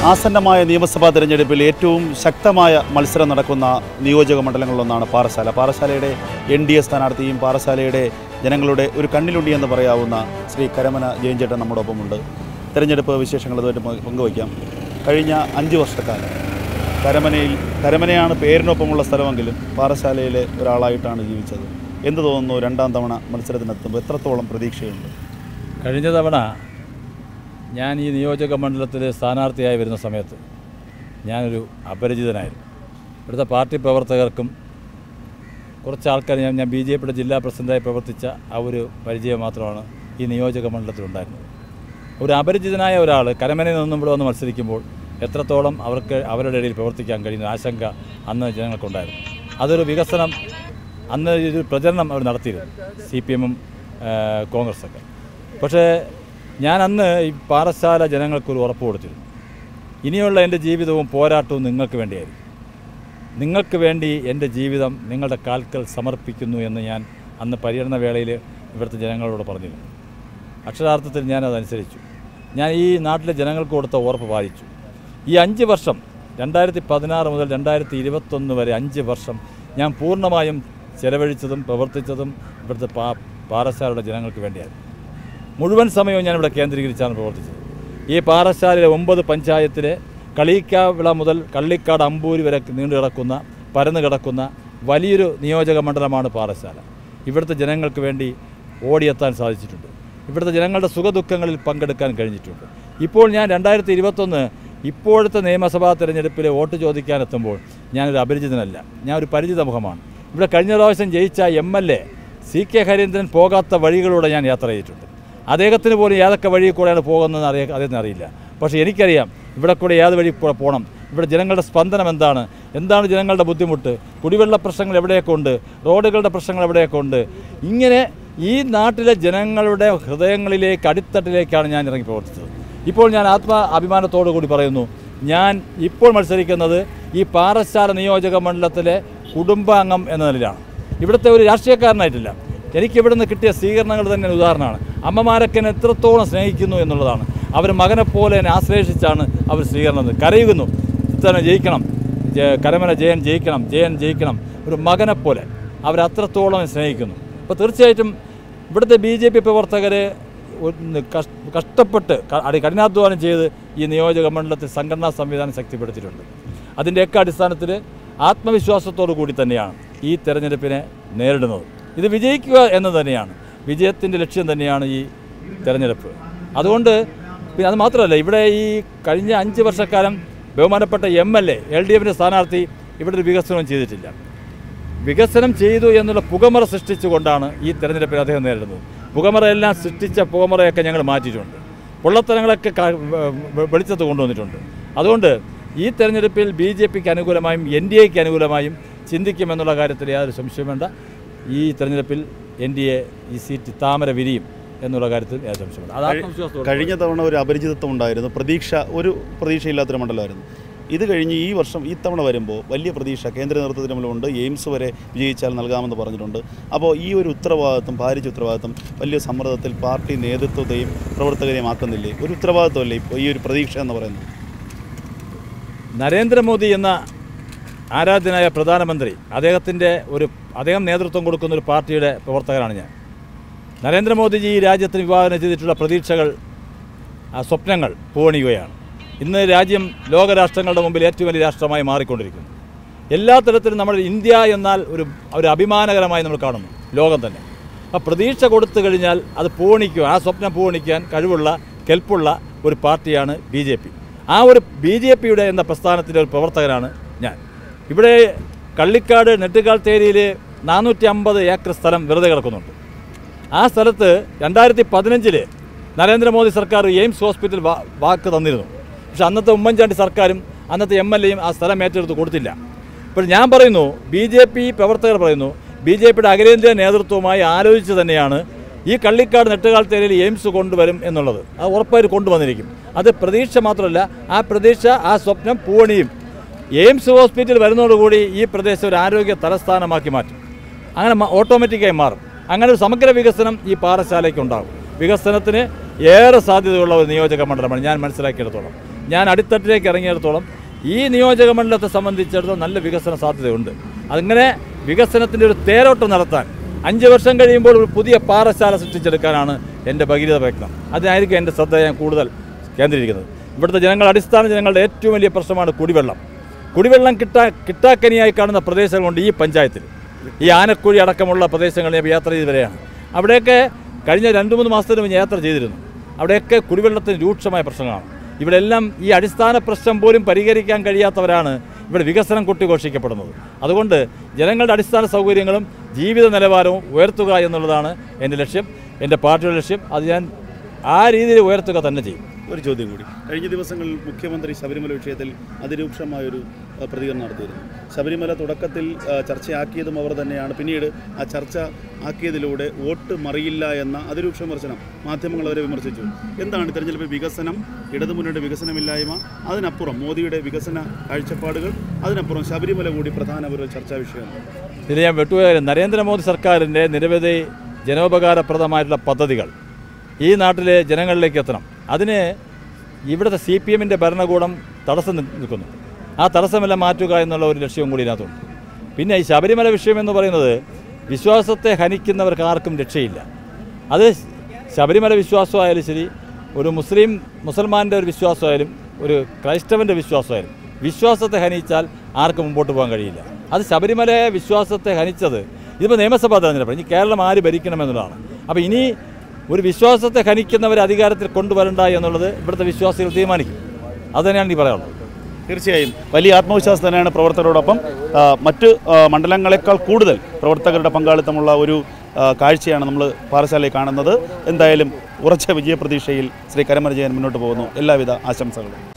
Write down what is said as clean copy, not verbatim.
ആസന്നമായ നിയമസഭാ തെരഞ്ഞെടുപ്പിൽ ഏറ്റവും ശക്തമായ മത്സരം നടക്കുന്ന നിയോജക മണ്ഡലങ്ങളിലൊന്നാണ് പാറശാല. പാറശാലയുടെ NDA സ്ഥാനാർത്ഥിയും പാറശാലയുടെ ജനങ്ങളുടെ ഒരു കണ്ണിലുണ്ടി എന്ന് പറയാവുന്ന ശ്രീ കരമന ജയൻചേട്ടൻ നമ്മോടൊപ്പമുണ്ട്. തെരഞ്ഞെടുപ്പ് വിശേഷങ്ങൾ ഇതുമായിട്ട് പങ്കുവയ്ക്കാം. കഴിഞ്ഞ 5 വർഷക്കാലം കരമനയാണ് പേരിനൊപ്പമുള്ള സ്ഥലമെങ്കിലും പാറശാലയിലെ ഒരാളായിട്ടാണ് ജീവിച്ചത്. എന്ത് തോന്നുന്നു, 2ാം തവണ മത്സരത്തിനെത്തുമ്പോൾ എത്രത്തോളം പ്രതീക്ഷയുണ്ട്? കഴിഞ്ഞ തവണ ഞാൻ ഈ നിയോജക മണ്ഡലത്തിൽ സ്ഥാനാർത്ഥിയായി വരുന്ന സമയത്ത് ഞാനൊരു അപരിചിതനായിരുന്നു. ഇവിടുത്തെ പാർട്ടി പ്രവർത്തകർക്കും കുറച്ച് ആൾക്കാർ ഞാൻ BJPയുടെ ജില്ലാ പ്രസിഡൻ്റായി പ്രവർത്തിച്ച ആ ഒരു പരിചയം മാത്രമാണ് ഈ നിയോജക മണ്ഡലത്തിലുണ്ടായിരുന്നത്. ഒരു അപരിചിതനായ ഒരാൾ കരമനയിൽ നിന്നും ഇവിടെ വന്ന് മത്സരിക്കുമ്പോൾ എത്രത്തോളം അവർക്ക് അവരുടെ ഇടയിൽ പ്രവർത്തിക്കാൻ കഴിയുന്ന ആശങ്ക അന്ന് ജനങ്ങൾക്കുണ്ടായിരുന്നു. അതൊരു വികസനം, അന്ന് ഒരു പ്രചരണം അവർ നടത്തിയിരുന്നു, CPM-ഉം കോൺഗ്രസ്സൊക്കെ. പക്ഷേ ഞാൻ അന്ന് ഈ പാറശാല ജനങ്ങൾക്കൊരു ഉറപ്പ് കൊടുത്തിരുന്നു. ഇനിയുള്ള എൻ്റെ ജീവിതവും പോരാട്ടവും നിങ്ങൾക്ക് വേണ്ടിയായിരുന്നു. നിങ്ങൾക്ക് വേണ്ടി എൻ്റെ ജീവിതം നിങ്ങളുടെ കാൽക്കൽ സമർപ്പിക്കുന്നു എന്ന് ഞാൻ അന്ന് പര്യടന വേളയിൽ ഇവിടുത്തെ ജനങ്ങളോട് പറഞ്ഞിരുന്നു. അക്ഷരാർത്ഥത്തിൽ ഞാനതനുസരിച്ചു. ഞാൻ ഈ നാട്ടിലെ ജനങ്ങൾക്ക് കൊടുത്ത ഉറപ്പ് പാലിച്ചു. ഈ 5 വർഷം 2016 മുതൽ 2021 വരെ 5 വർഷം ഞാൻ പൂർണ്ണമായും ചെലവഴിച്ചതും പ്രവർത്തിച്ചതും ഇവിടുത്തെ പാറശാലയുടെ ജനങ്ങൾക്ക് വേണ്ടിയായിരുന്നു. മുഴുവൻ സമയവും ഞാനിവിടെ കേന്ദ്രീകരിച്ചാണ് പ്രവർത്തിച്ചത്. ഈ പാറശാലയിലെ 9 പഞ്ചായത്തിലെ കളിക്കാവിള മുതൽ കള്ളിക്കാട് അമ്പൂരി വരെ നീണ്ടു കിടക്കുന്ന പരന്നു കിടക്കുന്ന വലിയൊരു നിയോജക മണ്ഡലമാണ് പാറശാല. ഇവിടുത്തെ ജനങ്ങൾക്ക് വേണ്ടി ഓടിയെത്താൻ സാധിച്ചിട്ടുണ്ട്. ഇവിടുത്തെ ജനങ്ങളുടെ സുഖദുഃഖങ്ങളിൽ പങ്കെടുക്കാൻ കഴിഞ്ഞിട്ടുണ്ട്. ഇപ്പോൾ ഞാൻ 2021 ഇപ്പോഴത്തെ നിയമസഭാ തെരഞ്ഞെടുപ്പിൽ വോട്ട് ചോദിക്കാനെത്തുമ്പോൾ ഞാനൊരു അപരിചിതനല്ല, ഞാൻ ഒരു പരിചിത മുഖമാണ്. ഇവിടെ കഴിഞ്ഞ പ്രാവശ്യം ജയിച്ച MLA CK ഹരീന്ദ്രൻ പോകാത്ത വഴികളിലൂടെ ഞാൻ യാത്ര ചെയ്തിട്ടുണ്ട്. അദ്ദേഹത്തിന് പോലും ഏതൊക്കെ വഴി കൂടെയാണ് പോകുന്നതെന്ന് അദ്ദേഹത്തിന് അറിയില്ല. പക്ഷേ എനിക്കറിയാം ഇവിടെ കൂടെ ഏത് വഴി പോകണം, ഇവിടെ ജനങ്ങളുടെ സ്പന്ദനം എന്താണ് ജനങ്ങളുടെ ബുദ്ധിമുട്ട്, കുടിവെള്ള പ്രശ്നങ്ങൾ എവിടെയൊക്കെ ഉണ്ട്, റോഡുകളുടെ പ്രശ്നങ്ങൾ എവിടെയൊക്കെ ഉണ്ട്. ഇങ്ങനെ ഈ നാട്ടിലെ ജനങ്ങളുടെ ഹൃദയങ്ങളിലേക്ക് അടിത്തട്ടിലേക്കാണ് ഞാൻ ഇറങ്ങി പ്രവർത്തിച്ചത്. ഇപ്പോൾ ഞാൻ അഭിമാനത്തോടു കൂടി പറയുന്നു, ഞാൻ ഇപ്പോൾ മത്സരിക്കുന്നത് ഈ പാറശാല നിയോജക മണ്ഡലത്തിലെ കുടുംബാംഗം എന്ന നിലയിലാണ്. ഇവിടുത്തെ ഒരു രാഷ്ട്രീയക്കാരനായിട്ടില്ല. എനിക്കിവിടുന്ന് കിട്ടിയ സ്വീകരണങ്ങൾ തന്നെ ഉദാഹരണമാണ്. അമ്മമാരൊക്കെ എന്നെ എത്രത്തോളം സ്നേഹിക്കുന്നു എന്നുള്ളതാണ്. അവർ മകനെപ്പോലെ എന്നെ ആശ്ലേഷിച്ചാണ് അവർ സ്വീകരണം. കരയുന്നു, ഇത്തവണ ജയിക്കണം, കരമന ജയൻ ജയിക്കണം, ഒരു മകനെപ്പോലെ അവരത്രത്തോളം സ്നേഹിക്കുന്നു. അപ്പോൾ തീർച്ചയായിട്ടും ഇവിടുത്തെ BJP പ്രവർത്തകർ കഷ്ടപ്പെട്ട് കഠിനാധ്വാനം ചെയ്ത് ഈ നിയോജക മണ്ഡലത്തിൽ സംഘടനാ സംവിധാനം ശക്തിപ്പെടുത്തിയിട്ടുണ്ട്. അതിൻ്റെയൊക്കെ അടിസ്ഥാനത്തിൽ ആത്മവിശ്വാസത്തോടു കൂടി തന്നെയാണ് ഈ തെരഞ്ഞെടുപ്പിനെ നേരിടുന്നത്. ഇത് വിജയിക്കുക എന്ന് തന്നെയാണ്, വിജയത്തിൻ്റെ ലക്ഷ്യം തന്നെയാണ് ഈ തെരഞ്ഞെടുപ്പ്. അതുകൊണ്ട് പിന്നെ അത് മാത്രമല്ല, ഇവിടെ ഈ കഴിഞ്ഞ 5 വർഷക്കാലം ബഹുമാനപ്പെട്ട MLA LDFിൻ്റെ സ്ഥാനാർത്ഥി ഇവിടെ ഒരു വികസനം ചെയ്തിട്ടില്ല. വികസനം ചെയ്തു എന്നുള്ള പുകമറ സൃഷ്ടിച്ചുകൊണ്ടാണ് ഈ തെരഞ്ഞെടുപ്പിൽ അദ്ദേഹം നേരിടുന്നത്. പുകമറയെല്ലാം സൃഷ്ടിച്ച പുകമറയൊക്കെ ഞങ്ങൾ മാറ്റിയിട്ടുണ്ട്, പൊള്ളത്തരങ്ങളൊക്കെ വെളിച്ചത്ത് കൊണ്ടുവന്നിട്ടുണ്ട്. അതുകൊണ്ട് ഈ തെരഞ്ഞെടുപ്പിൽ BJPക്ക് അനുകൂലമായും NDAക്ക് അനുകൂലമായും ചിന്തിക്കുമെന്നുള്ള കാര്യത്തിൽ യാതൊരു സംശയം വേണ്ട. ഈ തെരഞ്ഞെടുപ്പിൽ NDA ഈ സീറ്റ് താമര വിരിയും എന്നുള്ള കാര്യത്തിൽ യാതൊരു സംശയമുണ്ട്. കഴിഞ്ഞ തവണ ഒരു അപരിചിതത്വം ഉണ്ടായിരുന്നു, പ്രതീക്ഷയില്ലാത്തൊരു മണ്ഡലമായിരുന്നു. ഇത് കഴിഞ്ഞ് ഈ വർഷം ഈ തവണ വരുമ്പോൾ വലിയ പ്രതീക്ഷ കേന്ദ്ര നേതൃത്വത്തിന് മുന്നിലുണ്ട്. എയിംസ് വരെ വിജയിച്ചാൽ നൽകാമെന്ന് പറഞ്ഞിട്ടുണ്ട്. അപ്പോൾ ഈ ഒരു ഉത്തരവാദിത്വം, ഭാരിച്ച ഉത്തരവാദിത്വം വലിയ സമ്മർദ്ദത്തിൽ പാർട്ടി നേതൃത്വത്തെയും പ്രവർത്തകരെയും ആക്കുന്നില്ലേ? ഒരു ഉത്തരവാദിത്വമല്ലേ ഇപ്പോൾ ഈ ഒരു പ്രതീക്ഷ എന്ന് പറയുന്നത്? നരേന്ദ്രമോദി എന്ന ആരാധ്യനായ പ്രധാനമന്ത്രി, അദ്ദേഹം നേതൃത്വം കൊടുക്കുന്ന ഒരു പാർട്ടിയുടെ പ്രവർത്തകരാണ് ഞാൻ. നരേന്ദ്രമോദിജി ഈ രാജ്യത്തിന് വിഭാവന ചെയ്തിട്ടുള്ള പ്രതീക്ഷകൾ, സ്വപ്നങ്ങൾ പൂവണിയുകയാണ്. ഇന്ന് രാജ്യം ലോകരാഷ്ട്രങ്ങളുടെ മുമ്പിൽ ഏറ്റവും വലിയ രാഷ്ട്രമായി മാറിക്കൊണ്ടിരിക്കുന്നു. എല്ലാ തരത്തിലും നമ്മൾ ഇന്ത്യ എന്നാൽ ഒരു അഭിമാനകരമായി നമ്മൾ കാണുന്നു ലോകം തന്നെ. ആ പ്രതീക്ഷ കൊടുത്തു കഴിഞ്ഞാൽ അത് പൂവണിക്കുക, ആ സ്വപ്നം പൂവണിക്കാൻ കഴിവുള്ള കെൽപ്പുള്ള ഒരു പാർട്ടിയാണ് BJP. ആ ഒരു BJPയുടെ എന്ന പ്രസ്ഥാനത്തിൻ്റെ ഒരു പ്രവർത്തകനാണ് ഞാൻ. ഇവിടെ കള്ളിക്കാട് നെട്ടുകാൽത്തേരിയിൽ 450 ഏക്കർ സ്ഥലം വെറുതെ കിടക്കുന്നുണ്ട്. ആ സ്ഥലത്ത് 2015 നരേന്ദ്രമോദി സർക്കാർ എയിംസ് ഹോസ്പിറ്റൽ വാക്ക് തന്നിരുന്നു. പക്ഷെ അന്നത്തെ ഉമ്മൻചാണ്ടി സർക്കാരും അന്നത്തെ MLAയും ആ സ്ഥലം ഏറ്റെടുത്ത് കൊടുത്തില്ല. ഇപ്പോൾ ഞാൻ പറയുന്നു, BJP പ്രവർത്തകർ പറയുന്നു, BJPയുടെ അഖിലേന്ത്യാ നേതൃത്വവുമായി ആലോചിച്ച് തന്നെയാണ് ഈ കള്ളിക്കാട് നെട്ടുകാൽത്തേരിയിൽ എയിംസ് കൊണ്ടുവരും എന്നുള്ളത്. അത് ഉറപ്പായിട്ട് കൊണ്ടുവന്നിരിക്കും. അത് പ്രതീക്ഷ മാത്രമല്ല, ആ പ്രതീക്ഷ, ആ സ്വപ്നം പൂവണിയും. എയിംസ് ഹോസ്പിറ്റൽ വരുന്നതോടുകൂടി ഈ പ്രദേശം ഒരു ആരോഗ്യ തലസ്ഥാനമാക്കി മാറ്റും. അങ്ങനെ ഓട്ടോമാറ്റിക്കായി മാറും. അങ്ങനെ ഒരു സമഗ്ര വികസനം ഈ പാറശാലയ്ക്ക് ഉണ്ടാകും. വികസനത്തിന് ഏറെ സാധ്യതയുള്ള ഒരു നിയോജക മണ്ഡലമാണ് ഞാൻ മനസ്സിലാക്കിയെടുത്തോളം. ഞാൻ അടിത്തട്ടിലേക്ക് ഇറങ്ങിയിടത്തോളം ഈ നിയോജക മണ്ഡലത്തെ സംബന്ധിച്ചിടത്തോളം നല്ല വികസന സാധ്യതയുണ്ട്. അങ്ങനെ വികസനത്തിൻ്റെ ഒരു തേരോട്ടം നടത്താൻ 5 വർഷം കഴിയുമ്പോൾ ഒരു പുതിയ പാറശാല സൃഷ്ടിച്ചെടുക്കാനാണ് എൻ്റെ ഭഗീരഥ പ്രയത്നം. അതിനായിരിക്കും എൻ്റെ ശ്രദ്ധ ഞാൻ കൂടുതൽ കേന്ദ്രീകരിക്കുന്നത്. ഇവിടുത്തെ അടിസ്ഥാന ജനങ്ങളുടെ ഏറ്റവും വലിയ പ്രശ്നമാണ് കുടിവെള്ളം. കുടിവെള്ളം കിട്ടാക്കനിയായി കാണുന്ന പ്രദേശങ്ങളുണ്ട് ഈ പഞ്ചായത്തിൽ. ഈ ആനക്കുഴി അടക്കമുള്ള പ്രദേശങ്ങളിൽ ഞാൻ യാത്ര ചെയ്ത് വരെയാണ്. അവിടെയൊക്കെ കഴിഞ്ഞ 2-3 മാസത്തിന് മുമ്പ് യാത്ര ചെയ്തിരുന്നു. അവിടെയൊക്കെ കുടിവെള്ളത്തിന് രൂക്ഷമായ പ്രശ്നങ്ങളാണ്. ഇവിടെ എല്ലാം ഈ അടിസ്ഥാന പ്രശ്നം പോലും പരിഹരിക്കാൻ കഴിയാത്തവരാണ് ഇവിടെ വികസനം കൊട്ടിഘോഷിക്കപ്പെടുന്നത്. അതുകൊണ്ട് ജനങ്ങളുടെ അടിസ്ഥാന സൗകര്യങ്ങളും ജീവിത നിലവാരവും ഉയർത്തുക എന്നുള്ളതാണ് എൻ്റെ ലക്ഷ്യം, എൻ്റെ പാർട്ടിയുടെ ലക്ഷ്യം. അത് ഞാൻ ആ രീതിയിൽ ഉയർത്തുക തന്നെ ചെയ്യും. ഒരു ചോദ്യം കൂടി. കഴിഞ്ഞ ദിവസങ്ങളിൽ മുഖ്യമന്ത്രി ശബരിമല വിഷയത്തിൽ അതിരൂക്ഷമായൊരു പ്രതികരണം നടത്തിയിരുന്നു. ശബരിമല തുടക്കത്തിൽ ചർച്ചയാക്കിയതും അവർ തന്നെയാണ്. പിന്നീട് ആ ചർച്ച ആക്കിയതിലൂടെ വോട്ട് മറിയില്ല എന്ന അതിരൂക്ഷ വിമർശനം മാധ്യമങ്ങൾ അവരെ വിമർശിച്ചു. എന്താണ് തെരഞ്ഞെടുപ്പ് വികസനം, ഇടതുമുന്നണിയുടെ വികസനമില്ലായ്മ, അതിനപ്പുറം മോദിയുടെ വികസന കാഴ്ചപ്പാടുകൾ, അതിനപ്പുറം ശബരിമല കൂടി പ്രധാന ഒരു ചർച്ചാ വിഷയമാണ്. ഇത് ഞാൻ വെട്ടുകാരൻ നരേന്ദ്രമോദി സർക്കാരിൻ്റെ നിരവധി ജനോപകാരപ്രദമായിട്ടുള്ള പദ്ധതികൾ ഈ നാട്ടിലെ ജനങ്ങളിലേക്ക് എത്തണം. അതിന് ഇവിടുത്തെ CPM-ൻ്റെ ഭരണകൂടം തടസ്സം നിൽക്കുന്നു. ആ തടസ്സമെല്ലാം മാറ്റുക എന്നുള്ള ഒരു ലക്ഷ്യവും കൂടി ഇതിനകത്തുണ്ട്. പിന്നെ ഈ ശബരിമല വിഷയം എന്ന് പറയുന്നത് വിശ്വാസത്തെ ഹനിക്കുന്നവർക്ക് ആർക്കും രക്ഷയില്ല. അത് ശബരിമല വിശ്വാസമായാലും ശരി, ഒരു മുസൽമാൻ്റെ ഒരു വിശ്വാസമായാലും ഒരു ക്രൈസ്തവൻ്റെ വിശ്വാസമായാലും വിശ്വാസത്തെ ഹനിച്ചാൽ ആർക്കും മുമ്പോട്ട് പോകാൻ കഴിയില്ല. അത് ശബരിമലയെ വിശ്വാസത്തെ ഹനിച്ചത് ഇതിപ്പോൾ നിയമസഭാ തെരഞ്ഞെടുപ്പ്, ഇനി കേരളം ആര് ഭരിക്കണമെന്നുള്ളതാണ്. അപ്പോൾ ഇനി ഒരു വിശ്വാസത്തെ ഹനിക്കുന്നവരെ അധികാരത്തിൽ കൊണ്ടുവരണ്ട എന്നുള്ളത് ഇവിടുത്തെ വിശ്വാസികൾ തീരുമാനിക്കും. അതുതന്നെയാണ് ഈ പറയാനുള്ളത്. തീർച്ചയായും വലിയ ആത്മവിശ്വാസം തന്നെയാണ് പ്രവർത്തകരോടൊപ്പം. മറ്റ് മണ്ഡലങ്ങളെക്കാൾ കൂടുതൽ പ്രവർത്തകരുടെ പങ്കാളിത്തമുള്ള ഒരു കാഴ്ചയാണ് നമ്മൾ പാറശാലയിൽ കാണുന്നത്. എന്തായാലും ഉറച്ച വിജയപ്രതീക്ഷയിൽ ശ്രീ കരമന ജയൻ മുന്നോട്ട് പോകുന്നു. എല്ലാവിധ ആശംസകളും.